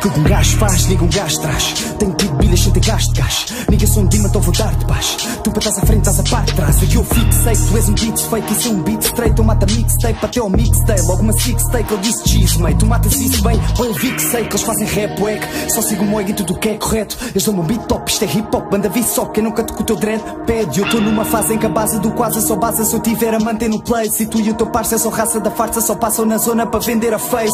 que um gajo faz, liga um gajo traz. Tenho tido bilhas sem ter gasto de gás. Ninguém sou um dima, então vou dar-te paz. Tu para estás à frente, estás a parte de trás. Aqui eu fixei, tu és um beat fake. Isso é um beat straight, eu mata mixtape até ao mixtape. Logo uma six take, ele disse cheese, mate. Tu matas isso bem, ou eu fixei que eles fazem rap, wack. Só sigo o moeg e tudo o que é correto. Eles dão-me um beat top, isto é hip hop. Banda vi só, quem nunca te com o teu dread pede. Eu tô numa fase em que a base do quase só base se eu tiver a manter no play. Se tu e o teu parceiro são raça da farsa, só passam na zona para vender a face.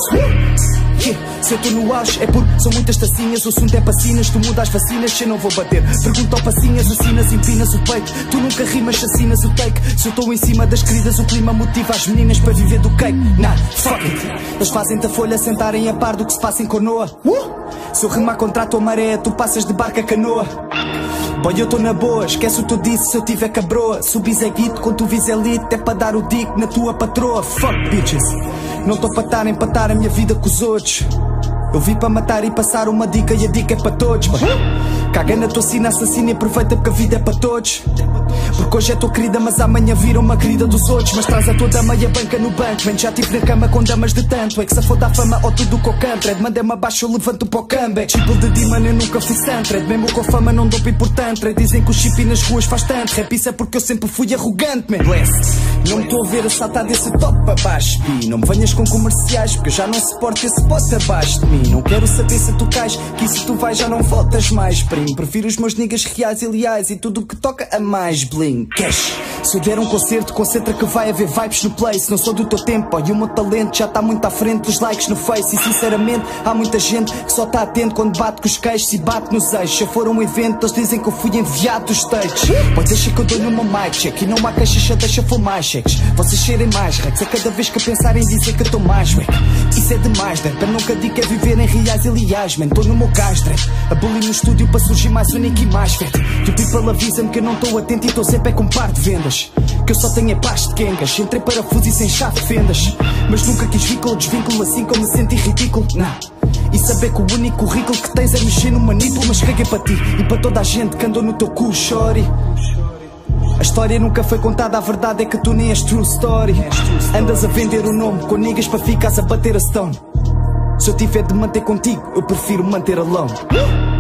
Se eu tô no auge é porque são muitas tacinhas. O assunto é pacinas, tu mudas as vacinas, se eu não vou bater. Pergunta ao passinhas, assinas, empinas o peito. Tu nunca rimas, chacinas o take. Se eu tô em cima das queridas, o clima motiva as meninas para viver do cake. Nah, fuck it. Eles fazem-te a folha sentarem a par do que se passa em Conoa. Se eu rimar contra a tua maré, tu passas de barca a canoa. Boy, eu tô na boa, esquece o que eu disse se eu tiver cabroa. Subis é guito, quando tu vis elite, é para dar o dick na tua patroa. Fuck bitches, não tô para estar a empatar a minha vida com os outros. Eu vim para matar e passar uma dica e a dica é para todos. Caga na tua sina, assassina e aproveita porque a vida é para todos. Porque hoje é tua querida, mas amanhã vira uma querida dos outros. Mas traz a tua dama e a banca no banco. Bem, já tive na cama com damas de tanto. É que se foda a fama ou tudo com o canto. É de mandar-me abaixo, eu levanto para o comeback. Tipo de demon, eu nunca fui santra. Mesmo com fama não dou para importante. Dizem que o chip nas ruas faz tanto. Rap isso é porque eu sempre fui arrogante, man. Bless. Não me estou a ver a saltar desse top para baixo. E não me venhas com comerciais, porque eu já não suporto esse pote abaixo de mim. Não quero saber se tu cais, que se tu vais já não voltas mais, primo. Prefiro os meus niggas reais e leais e tudo o que toca a mais bling. Cash. Se eu der um concerto, concentra que vai haver vibes no place. Não sou do teu tempo, e o meu talento já está muito à frente dos likes no face. E sinceramente, há muita gente que só está atento quando bate com os queixos e bate nos eixos. Se eu for um evento, eles dizem que eu fui enviado dos stages. Pode deixar que eu dou numa mic check e não há queixas, já deixa for mais cheques. Vocês serem mais rex, a cada vez que pensarem dizer que eu estou mais wack. Isso é demais, para nunca digo que é viver em reais e liais, man. Estou no meu castre, a bully no estúdio para surgir mais único e mais fete. Tu people avisa-me que eu não estou atento e estou sempre com par de vendas. Que eu só tenho é paz de quengas. Entrei parafuso e sem chave de fendas. Mas nunca quis vínculo, desvínculo assim como me senti ridículo. Não. E saber que o único currículo que tens é mexer no manípulo. Mas caguei para ti e para toda a gente que andou no teu cu, shorty. A história nunca foi contada, a verdade é que tu nem és true story. Andas a vender o nome com niggas para ficares a bater a stone. Se eu tiver de manter contigo, eu prefiro manter alone.